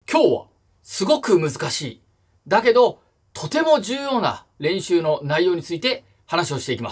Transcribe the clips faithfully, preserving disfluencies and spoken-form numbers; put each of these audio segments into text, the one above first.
今日はすごく難しい。だけど、とても重要な練習の内容について話をしていきます。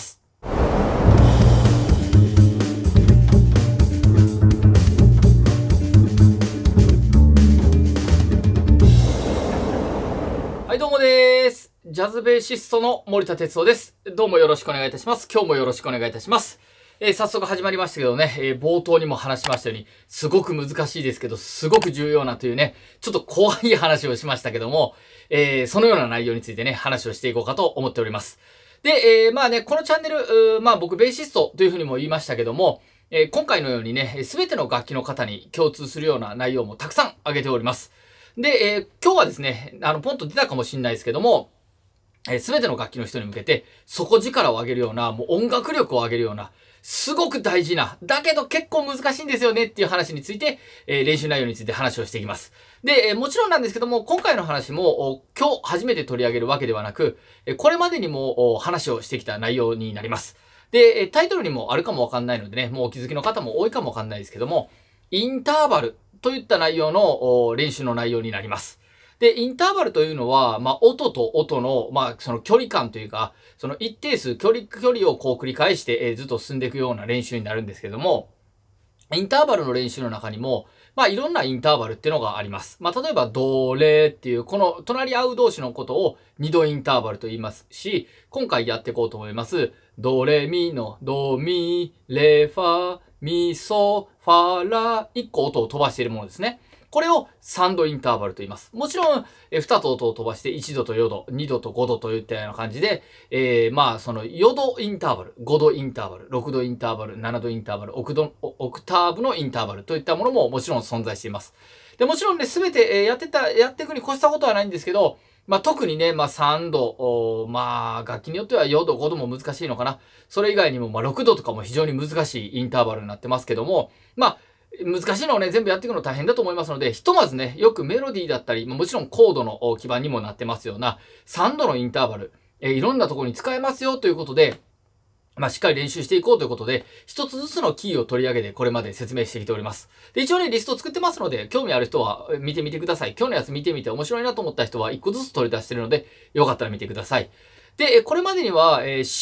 はい、どうもです。ジャズベーシストの森田哲夫です。どうもよろしくお願いいたします。今日もよろしくお願いいたします。えー、早速始まりましたけどね、えー、冒頭にも話しましたように、すごく難しいですけど、すごく重要なというね、ちょっと怖い話をしましたけども、えー、そのような内容についてね、話をしていこうかと思っております。で、えー、まあね、このチャンネル、まあ僕ベーシストというふうにも言いましたけども、えー、今回のようにね、すべての楽器の方に共通するような内容もたくさん挙げております。で、えー、今日はですね、あの、ポンと出たかもしれないですけども、すべての楽器の人に向けて、底力を上げるような、もう音楽力を上げるような、すごく大事な、だけど結構難しいんですよねっていう話について、えー、練習内容について話をしていきます。で、えー、もちろんなんですけども、今回の話も、今日初めて取り上げるわけではなく、これまでにも話をしてきた内容になります。で、タイトルにもあるかもわかんないのでね、もうお気づきの方も多いかもわかんないですけども、インターバルといった内容の練習の内容になります。で、インターバルというのは、まあ、音と音の、まあ、その距離感というか、その一定数距離、距離をこう繰り返して、えー、ずっと進んでいくような練習になるんですけども、インターバルの練習の中にも、まあ、いろんなインターバルっていうのがあります。まあ、例えば、ドレっていう、この隣り合う同士のことを二度インターバルと言いますし、今回やっていこうと思います。ドレミのドミ、レファ、ミソ、ファラ、一個音を飛ばしているものですね。これをさんどインターバルと言います。もちろん、えふたつ音を飛ばしていちどとよど、にどとごどといったような感じで、えー、まあ、そのよどインターバル、ごどインターバル、ろくどインターバル、ななどインターバル、オクド、オクターブのインターバルといったものももちろん存在しています。で、もちろんね、すべて、えー、やってた、やっていくに越したことはないんですけど、まあ、特にね、まあ、さんど、まあ、楽器によってはよど、ごども難しいのかな。それ以外にも、まあ、ろくどとかも非常に難しいインターバルになってますけども、まあ、難しいのをね、全部やっていくの大変だと思いますので、ひとまずね、よくメロディーだったり、もちろんコードの基盤にもなってますような、さんどのインターバル、えー、いろんなところに使えますよということで、まあ、しっかり練習していこうということで、一つずつのキーを取り上げてこれまで説明してきております。で、一応ね、リストを作ってますので、興味ある人は見てみてください。今日のやつ見てみて面白いなと思った人は一個ずつ取り出してるので、よかったら見てください。で、これまでには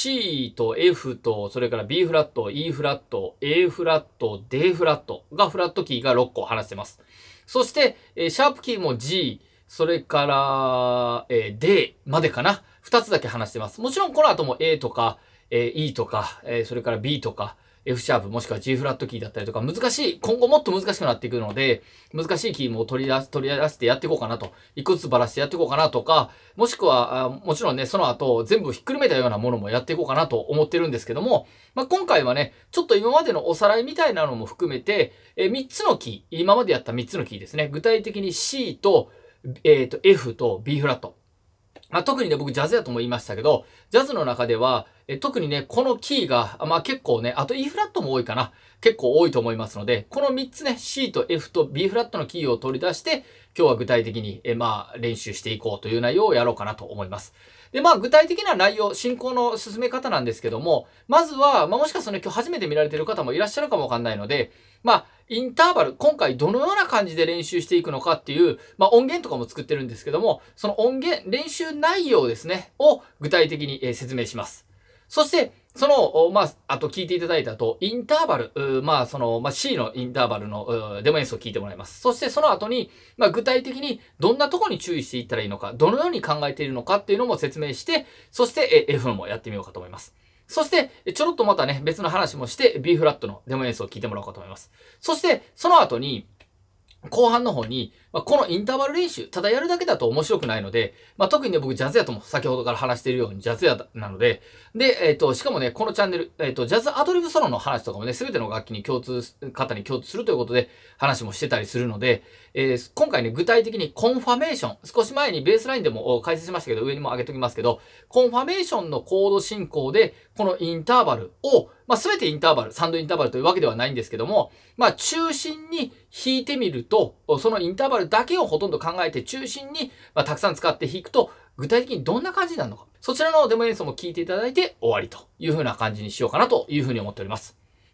C と F と、それから B フラット、E フラット、A フラット、D フラットがフラットキーがろっこ話してます。そして、シャープキーも G、それから D までかな。ふたつだけ話してます。もちろんこの後も A とか E とか、それから B とか、F シャープもしくは G フラットキーだったりとか難しい、今後もっと難しくなっていくので、難しいキーも取り出し、取り出してやっていこうかなと。一個ずつばらしてやっていこうかなとか、もしくは、もちろんね、その後全部ひっくるめたようなものもやっていこうかなと思ってるんですけども、まあ、今回はね、ちょっと今までのおさらいみたいなのも含めて、えみっつのキー、今までやったみっつのキーですね。具体的に C と、えっと、F と B フラット。まあ、特にね、僕ジャズやとも言いましたけど、ジャズの中では、え特にね、このキーが、まあ結構ね、あと E フラットも多いかな。結構多いと思いますので、このみっつね、C と F と B フラットのキーを取り出して、今日は具体的に、えまあ練習していこうという内容をやろうかなと思います。で、まあ具体的な内容、進行の進め方なんですけども、まずは、まあもしかするとね、今日初めて見られている方もいらっしゃるかもわかんないので、まあ、インターバル、今回どのような感じで練習していくのかっていう、まあ音源とかも作ってるんですけども、その音源、練習内容ですね、を具体的に説明します。そして、その、まあ、あと聞いていただいた後、インターバル、まあ、その、まあ、C のインターバルのデモ演奏を聞いてもらいます。そしてその後に、まあ、具体的にどんなところに注意していったらいいのか、どのように考えているのかっていうのも説明して、そして F もやってみようかと思います。そして、ちょろっとまたね、別の話もして、B フラットのデモ演奏を聞いてもらおうかと思います。そして、その後に、後半の方に、まあ、このインターバル練習、ただやるだけだと面白くないので、まあ、特にね、僕ジャズやとも先ほどから話しているようにジャズやなので、で、えっと、しかもね、このチャンネル、えっと、ジャズアドリブソロの話とかもね、すべての楽器に共通、方に共通するということで話もしてたりするので、えー、今回ね、具体的にコンファメーション、少し前にベースラインでも解説しましたけど、上にも上げときますけど、コンファメーションのコード進行で、このインターバルを、まあ、すべてインターバル、さんどインターバルというわけではないんですけども、まあ、中心に弾いてみると、そのインターバルだけをほとんど考えて中心に、まあ、たくさん使って弾くと、具体的にどんな感じになるのか。そちらのデモ演奏も聞いていただいて終わりという風な感じにしようかなという風に思っております。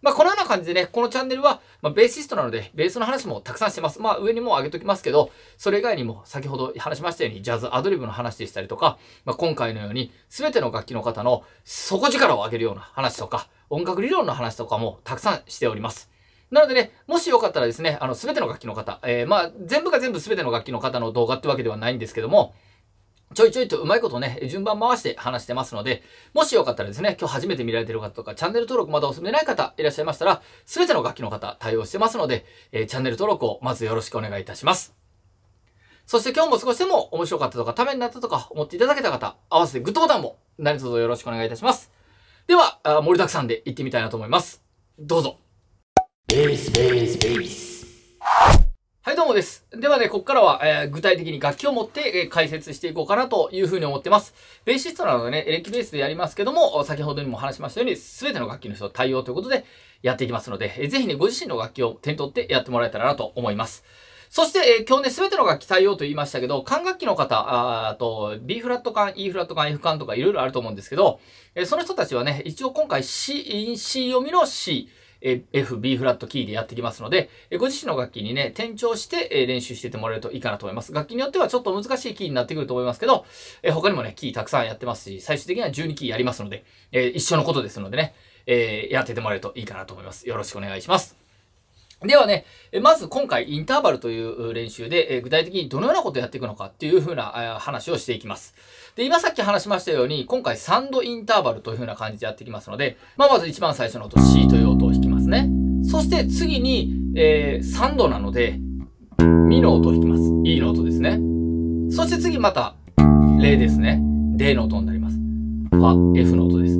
まあ、このような感じでね、このチャンネルは、まあ、ベーシストなので、ベースの話もたくさんしてます。まあ、上にも上げときますけど、それ以外にも、先ほど話しましたように、ジャズ、アドリブの話でしたりとか、まあ、今回のように、すべての楽器の方の底力を上げるような話とか、音楽理論の話とかもたくさんしております。なのでね、もしよかったらですね、あの、すべての楽器の方、えー、まあ、全部が全部すべての楽器の方の動画ってわけではないんですけども、ちょいちょいとうまいことね、順番回して話してますので、もしよかったらですね、今日初めて見られている方とか、チャンネル登録まだお済みでない方いらっしゃいましたら、すべての楽器の方対応してますので、えー、チャンネル登録をまずよろしくお願いいたします。そして今日も少しでも面白かったとか、ためになったとか思っていただけた方、合わせてグッドボタンも何卒よろしくお願いいたします。では、盛りだくさんで行ってみたいなと思います。どうぞ。ベース、ベース、ベース。はい、どうもです。ではね、ここからは、えー、具体的に楽器を持って、えー、解説していこうかなというふうに思ってます。ベーシストなのでね、エレキベースでやりますけども、先ほどにも話しましたように、すべての楽器の人対応ということでやっていきますので、えー、ぜひね、ご自身の楽器を手に取ってやってもらえたらなと思います。そして、えー、今日ね、すべての楽器対応と言いましたけど、管楽器の方、ああと、B フラット管、E フラット管、F 管とかいろいろあると思うんですけど、えー、その人たちはね、一応今回 C、C 読みの C、F、B フラットキーでやってきますので、ご自身の楽器にね、転調して練習しててもらえるといいかなと思います。楽器によってはちょっと難しいキーになってくると思いますけど、他にもね、キーたくさんやってますし、最終的にはじゅうにキーやりますので、一緒のことですのでね、やっててもらえるといいかなと思います。よろしくお願いします。ではね、まず今回インターバルという練習で具体的にどのようなことをやっていくのかっていう風な話をしていきます。で、今さっき話しましたように、今回さんどインターバルという風な感じでやっていきますので、まあまず一番最初の音 C という音を弾きますね。そして次に、えー、さんどなので、ミの音を弾きます。E の音ですね。そして次また、レですね。レの音になります。ファ、F の音です。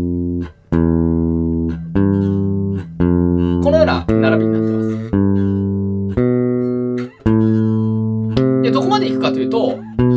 このような並びになってます。で、どこまで行くかというと、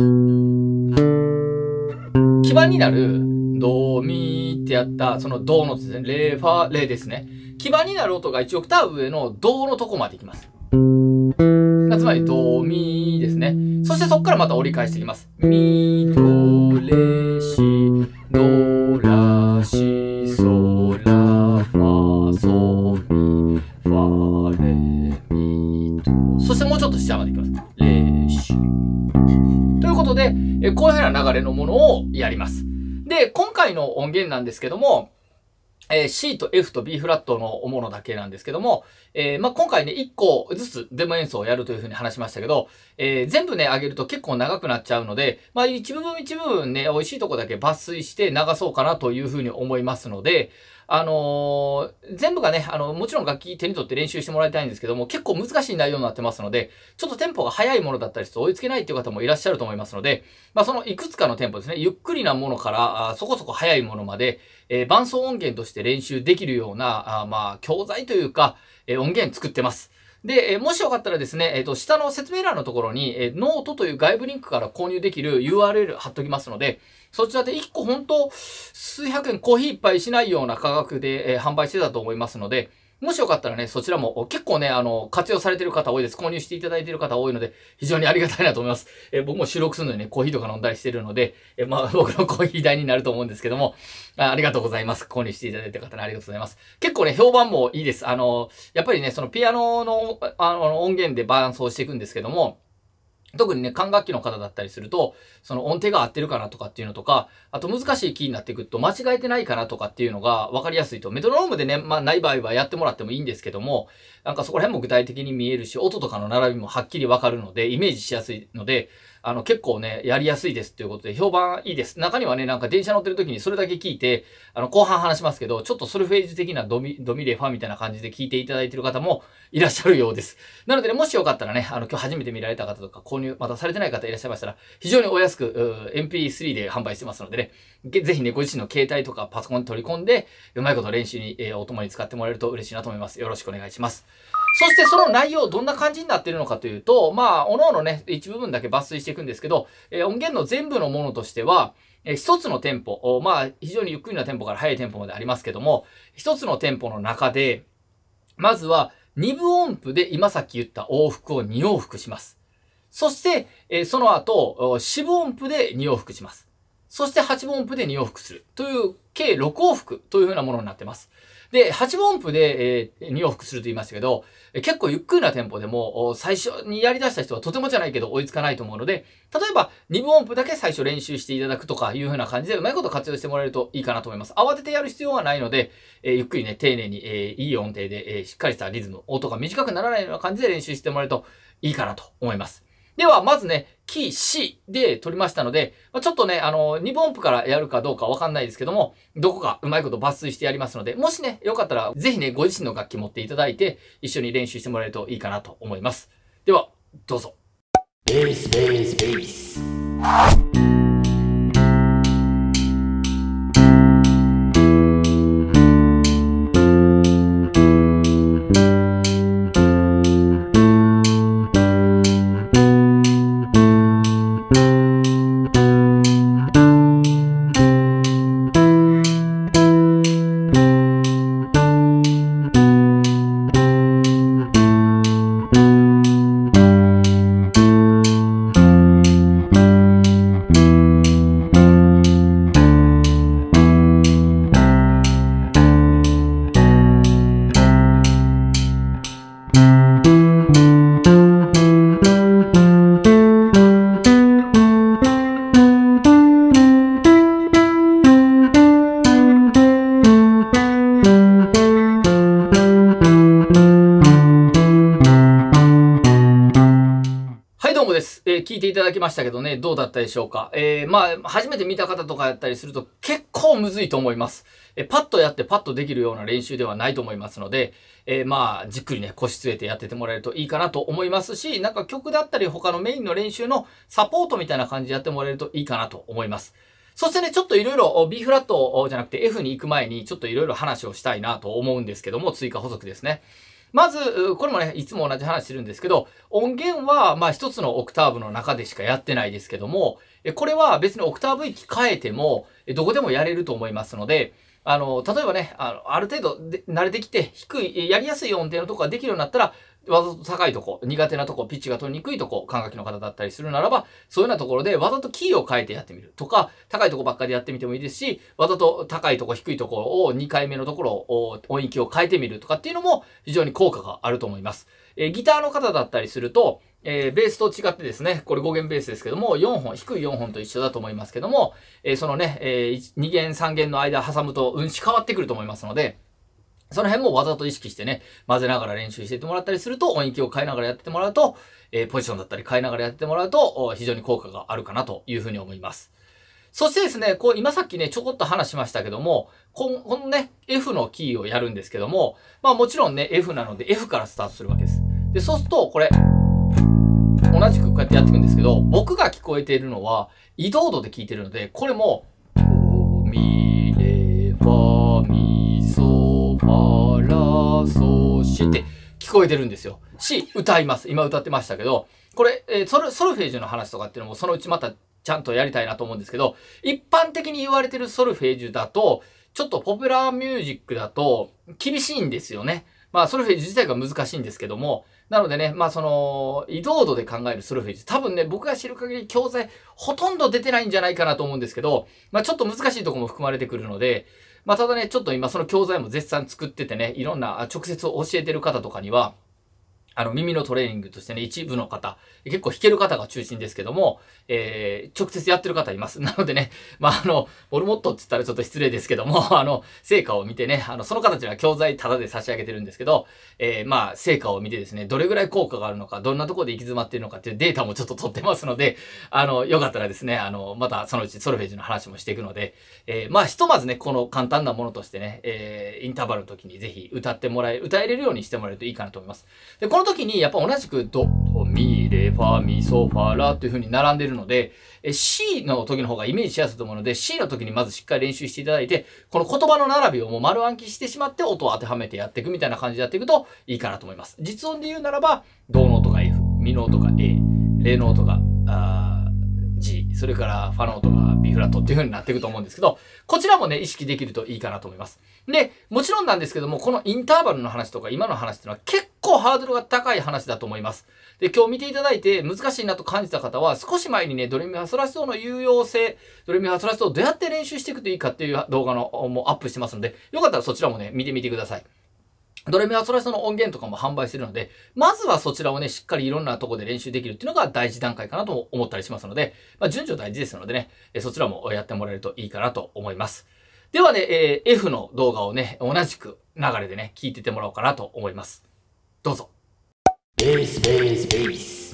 基盤になる、ド、ミってやった、そのドの音ですね。レ、ファ、レですね。基盤になる音がいちオクターブ上のドのとこまで行きます。つまり、ド、ミですね。そしてそこからまた折り返していきます。ミ、ド、レ、シ、ド、ラ、シ、ソ、ラ、ファ、ソ、ミ、ファ、レ、ミ、ド。そしてもうちょっと下まで行きます。レ、シ。ということで、こういうふうな流れのものをやります。で、今回の音源なんですけども、えー、C と F と B フラットのものだけなんですけども、えー、まあ、今回ね、いっこずつデモ演奏をやるというふうに話しましたけど、えー、全部ね、上げると結構長くなっちゃうので、まあ、一部分一部分ね、美味しいとこだけ抜粋して流そうかなというふうに思いますので、あのー、全部がね、あの、もちろん楽器手に取って練習してもらいたいんですけども、結構難しい内容になってますので、ちょっとテンポが速いものだったりすると追いつけないっていう方もいらっしゃると思いますので、まあ、そのいくつかのテンポですね、ゆっくりなものから、あそこそこ速いものまで、えー、伴奏音源として練習できるような、あまあ、教材というか、えー、音源作ってます。で、えー、もしよかったらですね、えっと、下の説明欄のところに、えー、ノートという外部リンクから購入できる ユーアールエル 貼っときますので、そちらでいっこほんと数百円コーヒー一杯しないような価格で、えー、販売してたと思いますので、もしよかったらね、そちらも結構ね、あの、活用されている方多いです。購入していただいている方多いので、非常にありがたいなと思います。えー、僕も収録するのにね、コーヒーとか飲んだりしているので、えー、まあ、僕のコーヒー代になると思うんですけどもあ、ありがとうございます。購入していただいた方にありがとうございます。結構ね、評判もいいです。あの、やっぱりね、そのピアノの、あの、音源で伴奏していくんですけども、特にね、管楽器の方だったりすると、その音程が合ってるかなとかっていうのとか、あと難しいキーになっていくと間違えてないかなとかっていうのが分かりやすいと。メトロノームでね、まあない場合はやってもらってもいいんですけども、なんかそこら辺も具体的に見えるし、音とかの並びもはっきり分かるので、イメージしやすいので、あの結構ね、やりやすいですっていうことで評判いいです。中にはね、なんか電車乗ってる時にそれだけ聞いて、あの後半話しますけど、ちょっとソルフェージ的なドミ、ドミレファみたいな感じで聞いていただいている方もいらっしゃるようです。なのでね、もしよかったらね、あの今日初めて見られた方とか購入まだされてない方いらっしゃいましたら、非常にお安く エムピースリー で販売してますのでね、ぜひね、ご自身の携帯とかパソコンに取り込んで、うまいこと練習に、えー、お供に使ってもらえると嬉しいなと思います。よろしくお願いします。そしてその内容どんな感じになっているのかというと、まあ、おのおのね、一部分だけ抜粋していくんですけど、えー、音源の全部のものとしては、えー、一つのテンポ、まあ、非常にゆっくりなテンポから速いテンポまでありますけども、一つのテンポの中で、まずは二部音符で今さっき言った往復をに往復します。そして、えー、その後、四分音符でに往復します。 そしてはちぶ音符でに往復するという計ろく往復というふうなものになってます。で、はちぶ音符で、えー、に往復すると言いましたけど、結構ゆっくりなテンポでも最初にやり出した人はとてもじゃないけど追いつかないと思うので、例えばにぶ音符だけ最初練習していただくとかいうふうな感じでうまいこと活用してもらえるといいかなと思います。慌ててやる必要はないので、えー、ゆっくりね、丁寧に、えー、いい音程で、えー、しっかりしたリズム、音が短くならないような感じで練習してもらえるといいかなと思います。では、まずね、キー C で取りましたので、ちょっとね、あの、にぶ音符からやるかどうかわかんないですけども、どこかうまいこと抜粋してやりますので、もしね、よかったら、ぜひね、ご自身の楽器持っていただいて、一緒に練習してもらえるといいかなと思います。では、どうぞ。ベース、ベース、ベース。です。えー、聞いていただきましたけどね、どうだったでしょうか。えー、まあ、初めて見た方とかやったりすると結構むずいと思います。えー、パッとやってパッとできるような練習ではないと思いますので、えー、まあ、じっくりね、腰据えてやっててもらえるといいかなと思いますし、なんか曲だったり他のメインの練習のサポートみたいな感じでやってもらえるといいかなと思います。そしてね、ちょっといろいろ B フラットじゃなくて F に行く前にちょっといろいろ話をしたいなと思うんですけども、追加補足ですね。まず、これもね、いつも同じ話してるんですけど、音源は、まあ一つのオクターブの中でしかやってないですけども、これは別にオクターブ域変えても、どこでもやれると思いますので、あの、例えばね、あの、ある程度で慣れてきて、低い、やりやすい音程のとこができるようになったら、わざと高いとこ、苦手なとこ、ピッチが取りにくいとこ、管楽器の方だったりするならば、そういうようなところでわざとキーを変えてやってみるとか、高いとこばっかりやってみてもいいですし、わざと高いとこ、低いところをにかいめのところを音域を変えてみるとかっていうのも非常に効果があると思います。えー、ギターの方だったりすると、えー、ベースと違ってですね、これご弦ベースですけども、よんほん、低いよんほんと一緒だと思いますけども、えー、そのね、えー、に弦さん弦の間挟むと運指変わってくると思いますので、その辺もわざと意識してね、混ぜながら練習していってもらったりすると、音域を変えながらやっててもらうと、えー、ポジションだったり変えながらやってもらうと、非常に効果があるかなというふうに思います。そしてですね、こう、今さっきね、ちょこっと話しましたけども、この、このね、F のキーをやるんですけども、まあもちろんね、F なので F からスタートするわけです。で、そうすると、これ、同じくこうやってやっていくんですけど、僕が聞こえているのは、移動度で聞いてるので、これも、ド、ミ、レ、ファ、ミ、ソ、ファ、ラ、ソ、シって聞こえてるんですよ。し、歌います。今歌ってましたけど、これ、えー、ソル、ソルフェージュの話とかっていうのもそのうちまたちゃんとやりたいなと思うんですけど、一般的に言われてるソルフェージュだと、ちょっとポピュラーミュージックだと厳しいんですよね。まあ、ソルフェージュ自体が難しいんですけども、なのでね、まあその、移動度で考えるソルフェージュ。多分ね、僕が知る限り教材ほとんど出てないんじゃないかなと思うんですけど、まあちょっと難しいところも含まれてくるので、まあただね、ちょっと今その教材も絶賛作っててね、いろんな直接教えてる方とかには、あの、耳のトレーニングとしてね、一部の方、結構弾ける方が中心ですけども、えー、直接やってる方います。なのでね、まあ、あの、モルモットって言ったらちょっと失礼ですけども、あの、成果を見てね、あの、その方たちには教材タダで差し上げてるんですけど、えー、まあ、成果を見てですね、どれぐらい効果があるのか、どんなところで行き詰まっているのかっていうデータもちょっと取ってますので、あの、よかったらですね、あの、またそのうちソルフェージュの話もしていくので、えー、まあ、ひとまずね、この簡単なものとしてね、えー、インターバルの時にぜひ歌ってもらえ、歌えれるようにしてもらえるといいかなと思います。で、この時にやっぱ同じくド、ミ、レ、ファ、ミ、ソ、ファ、ラっていう風に並んでるので、C の時の方がイメージしやすいと思うので、C の時にまずしっかり練習していただいて、この言葉の並びをもう丸暗記してしまって音を当てはめてやっていくみたいな感じでやっていくといいかなと思います。実音で言うならば、ドの音が F、ミの音が A、レの音がG、それからファの音が B フラットっていう風になっていくと思うんですけど、こちらもね、意識できるといいかなと思います。で、もちろんなんですけども、このインターバルの話とか今の話っていうのは結構ハードルが高い話だと思います。で、今日見ていただいて難しいなと感じた方は、少し前にね、ドレミファソラシドの有用性、ドレミファソラシドをどうやって練習していくといいかっていう動画のもうアップしてますので、よかったらそちらもね、見てみてください。ドレミファソラシドの音源とかも販売してるので、まずはそちらをね、しっかりいろんなところで練習できるっていうのが第一段階かなと思ったりしますので、まあ、順序大事ですのでね、そちらもやってもらえるといいかなと思います。ではね、えー、F の動画をね、同じく流れでね、聞いててもらおうかなと思います。どうぞ。ベース、ベース、ベース。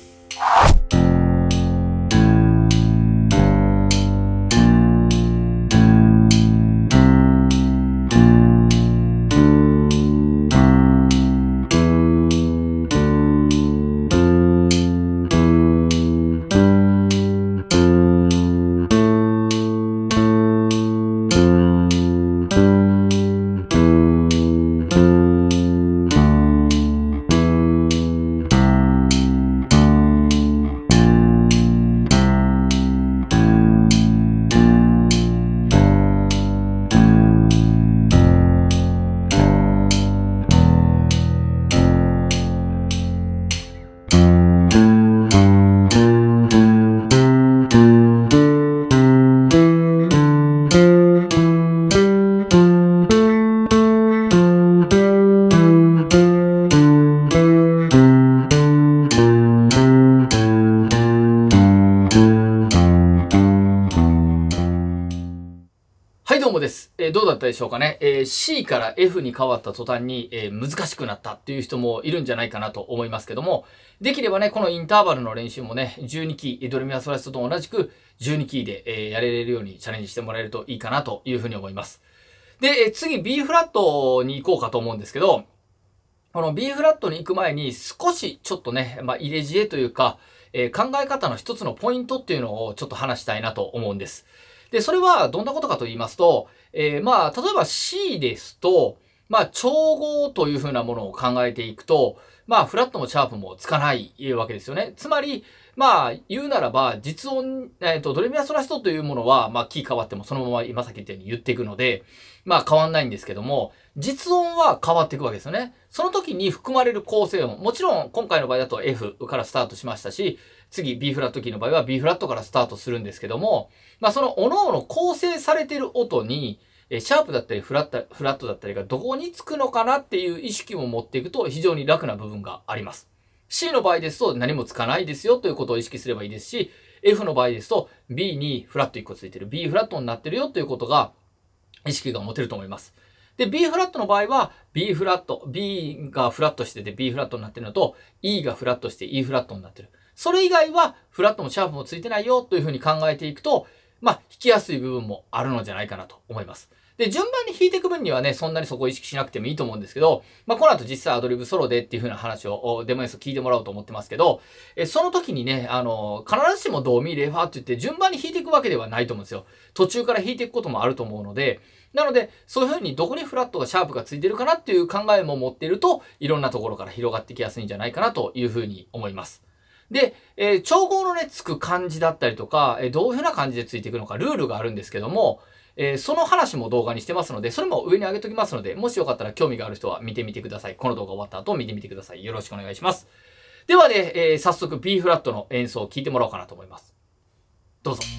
はい、どうもです。えー、どうだったでしょうかね。えー、C から F に変わった途端に、えー、難しくなったっていう人もいるんじゃないかなと思いますけども、できればね、このインターバルの練習もね、じゅうにキー、ドレミファソラシドと同じくじゅうにキーで、えー、やれれるようにチャレンジしてもらえるといいかなというふうに思います。で、えー、次 B フラットに行こうかと思うんですけど、この B フラットに行く前に少しちょっとね、まあ入れ知恵というか、えー、考え方の一つのポイントっていうのをちょっと話したいなと思うんです。で、それはどんなことかと言いますと、えー、まあ、例えば C ですと、まあ、調合というふうなものを考えていくと、まあ、フラットもシャープもつかないわけですよね。つまり、まあ、言うならば、実音、えっと、ドレミファソラシドというものは、まあ、キー変わってもそのまま今さっき言ったように言っていくので、まあ、変わんないんですけども、実音は変わっていくわけですよね。その時に含まれる構成音、もちろん今回の場合だと F からスタートしましたし、次 B フラットキーの場合は B フラットからスタートするんですけども、まあその各々構成されている音に、シャープだったりフラット、フラットだったりがどこにつくのかなっていう意識を持っていくと非常に楽な部分があります。C の場合ですと何もつかないですよということを意識すればいいですし、F の場合ですと B にフラットいっこついてる、B フラットになってるよということが意識が持てると思います。で、B フラットの場合は B フラット、B がフラットしてて B フラットになってるのと E がフラットして E フラットになってる。それ以外はフラットもシャープもついてないよというふうに考えていくと、まあ、弾きやすい部分もあるのじゃないかなと思います。で、順番に弾いていく分にはね、そんなにそこを意識しなくてもいいと思うんですけど、まあ、この後実際アドリブソロでっていう風な話を、デモ演奏聞いてもらおうと思ってますけど、えその時にね、あの、必ずしもドミレファって言って順番に弾いていくわけではないと思うんですよ。途中から弾いていくこともあると思うので、なので、そういう風にどこにフラットがシャープがついてるかなっていう考えも持っていると、いろんなところから広がってきやすいんじゃないかなという風に思います。で、えー、調合のね、つく感じだったりとか、えー、どういう風な感じでついていくのか、ルールがあるんですけども、えー、その話も動画にしてますので、それも上に上げときますので、もしよかったら興味がある人は見てみてください。この動画終わった後見てみてください。よろしくお願いします。ではね、えー、早速 B フラットの演奏を聴いてもらおうかなと思います。どうぞ。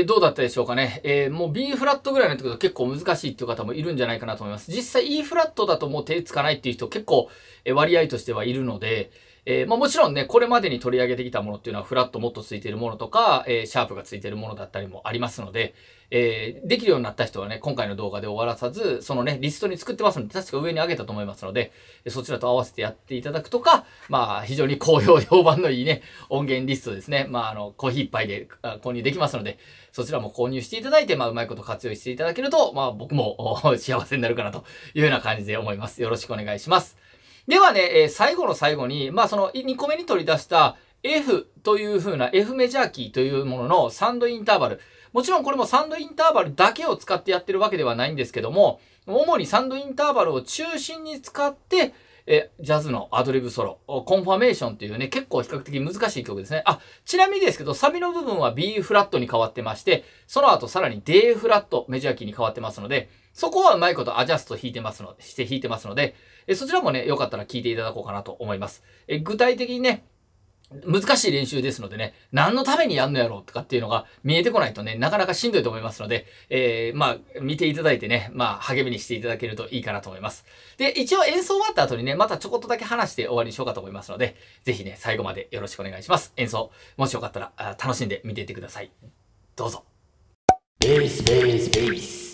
どうだったでしょうかね。えー、もう B フラットぐらいのってことは結構難しいっていう方もいるんじゃないかなと思います。実際 E フラットだともう手つかないっていう人結構割合としてはいるので、えー、まあもちろんね、これまでに取り上げてきたものっていうのはフラットもっとついているものとか、えー、シャープがついているものだったりもありますので、えー、できるようになった人はね、今回の動画で終わらさず、そのね、リストに作ってますので、確か上に上げたと思いますので、そちらと合わせてやっていただくとか、まあ非常に好評、評判のいいね、音源リストですね。まああの、コーヒー一杯で購入できますので、そちらも購入していただいて、まあうまいこと活用していただけると、まあ僕も幸せになるかなというような感じで思います。よろしくお願いします。ではね、えー、最後の最後に、まあそのにこめに取り出した F という風な F メジャーキーというもののサンドインターバル。もちろんこれもサンドインターバルだけを使ってやってるわけではないんですけども、主にサンドインターバルを中心に使って、え、ジャズのアドリブソロ、コンファメーションっていうね、結構比較的難しい曲ですね。あ、ちなみにですけど、サビの部分は B フラットに変わってまして、その後さらに D フラットメジャーキーに変わってますので、そこはうまいことアジャスト弾いてますので、して弾いてますので、えそちらもね、よかったら聞いていただこうかなと思います。え具体的にね、難しい練習ですのでね、何のためにやんのやろうとかっていうのが見えてこないとね、なかなかしんどいと思いますので、えー、まあ、見ていただいてね、まあ、励みにしていただけるといいかなと思います。で、一応演奏終わった後にね、またちょこっとだけ話して終わりにしようかと思いますので、ぜひね、最後までよろしくお願いします。演奏、もしよかったら楽しんで見ていってください。どうぞ。ベース、ベース、ベース。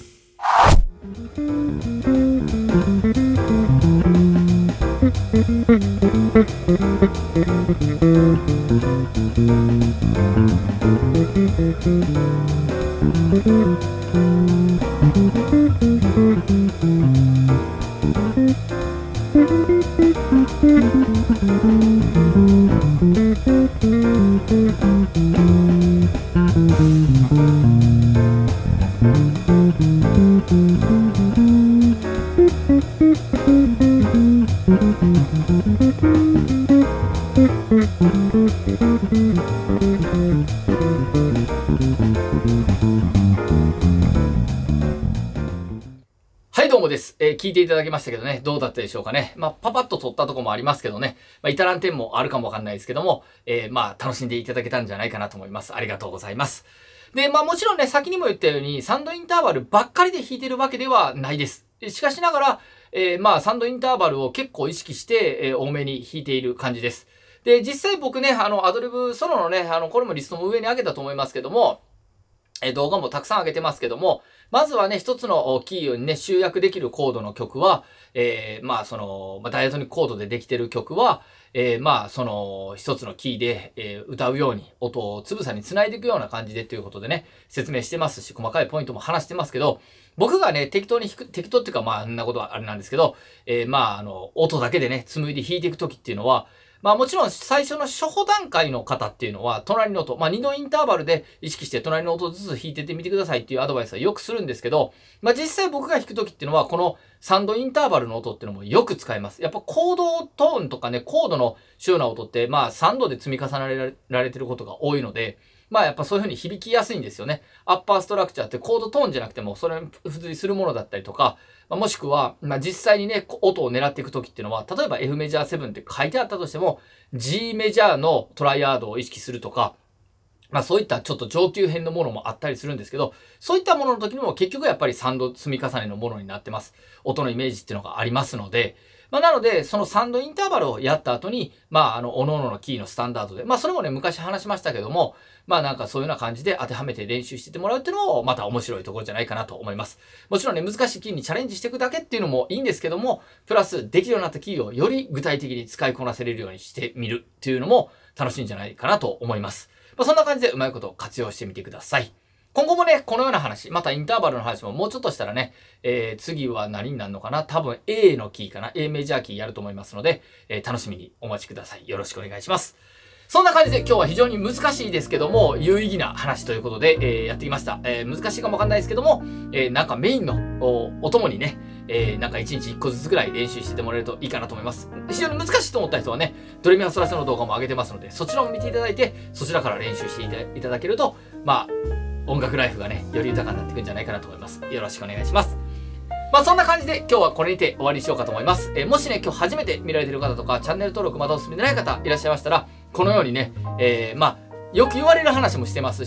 はいどうもです、えー。聞いていただきましたけどね、どうだったでしょうかね。まあ、パパッと撮ったとこもありますけどね、まあ、至らん点もあるかもわかんないですけども、えー、まあ、楽しんでいただけたんじゃないかなと思います。ありがとうございます。で、まあもちろんね、先にも言ったように、サンドインターバルばっかりで弾いてるわけではないです。しかしながら、えー、まあ、サンドインターバルを結構意識して、えー、多めに弾いている感じです。で、実際僕ね、あの、アドリブソロのね、あの、これもリストも上に上げたと思いますけども、えー、動画もたくさん上げてますけども、まずはね、一つのキーにね、集約できるコードの曲は、えー、まあ、その、まあ、ダイアトニックコードでできてる曲は、えー、まあ、その、一つのキーで、えー、歌うように、音をつぶさに繋いでいくような感じでということでね、説明してますし、細かいポイントも話してますけど、僕がね、適当に弾く、適当っていうか、まあ、あんなことはあれなんですけど、えー、まあ、あの、音だけでね、紡いで弾いていくときっていうのは、まあもちろん最初の初歩段階の方っていうのは隣の音、まあにのインターバルで意識して隣の音ずつ弾いてってみてくださいっていうアドバイスはよくするんですけど、まあ実際僕が弾くときっていうのはこのサンドインターバルの音っていうのもよく使います。やっぱコードトーンとかね、コードの主要な音ってまあさんどで積み重ねられてることが多いので、まあやっぱそういう風に響きやすいんですよね。アッパーストラクチャーってコードトーンじゃなくてもそれに付随するものだったりとか、まあ、もしくは、まあ、実際にね、音を狙っていくときっていうのは、例えば F メジャーセブンって書いてあったとしても、G メジャーのトライアードを意識するとか、まあそういったちょっと上級編のものもあったりするんですけど、そういったものの時にも結局やっぱりさんど積み重ねのものになってます。音のイメージっていうのがありますので、まあなので、そのさんどインターバルをやった後に、まああの、各々のキーのスタンダードで、まあそれもね、昔話しましたけども、まあなんかそういうような感じで当てはめて練習しててもらうっていうのも、また面白いところじゃないかなと思います。もちろんね、難しいキーにチャレンジしていくだけっていうのもいいんですけども、プラスできるようになったキーをより具体的に使いこなせれるようにしてみるっていうのも楽しいんじゃないかなと思います。まあそんな感じでうまいこと活用してみてください。今後もね、このような話、またインターバルの話ももうちょっとしたらね、えー、次は何になるのかな、多分 A のキーかな ?A メジャーキーやると思いますので、えー、楽しみにお待ちください。よろしくお願いします。そんな感じで今日は非常に難しいですけども、有意義な話ということで、えー、やってきました。えー、難しいかもわかんないですけども、えー、なんかメインの お, お供にね、えー、なんかいちにちいっこずつぐらい練習しててもらえるといいかなと思います。非常に難しいと思った人はね、ドレミファソラシドの動画も上げてますので、そちらも見ていただいて、そちらから練習していただけると、まあ、音楽ライフがね、より豊かになっていくんじゃないかなと思います。よろしくお願いします。まあそんな感じで今日はこれにて終わりにしようかと思います。えー、もしね、今日初めて見られている方とか、チャンネル登録まだお済みでない方いらっしゃいましたら、このようにね、えー、まあ、よく言われる話もしてますし、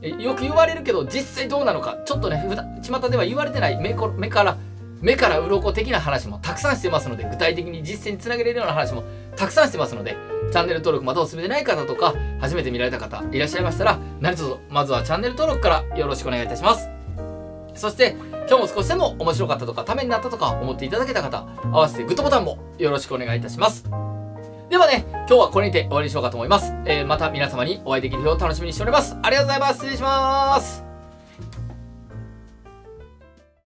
えよく言われるけど、実際どうなのか、ちょっとね、ふだ巷では言われてない目こ目から、目から鱗的な話もたくさんしてますので、具体的に実践につなげれるような話もたくさんしてますので、チャンネル登録まだお済みでない方とか、初めて見られた方いらっしゃいましたら、何卒まずはチャンネル登録からよろしくお願いいたします。そして、今日も少しでも面白かったとか、ためになったとか思っていただけた方、合わせてグッドボタンもよろしくお願いいたします。ではね、今日はこれにて終わりにしようかと思います。えー、また皆様にお会いできる日を楽しみにしております。ありがとうございます。失礼します。